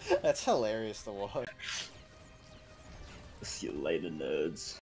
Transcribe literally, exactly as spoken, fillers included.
That's hilarious to watch. See you later, nerds.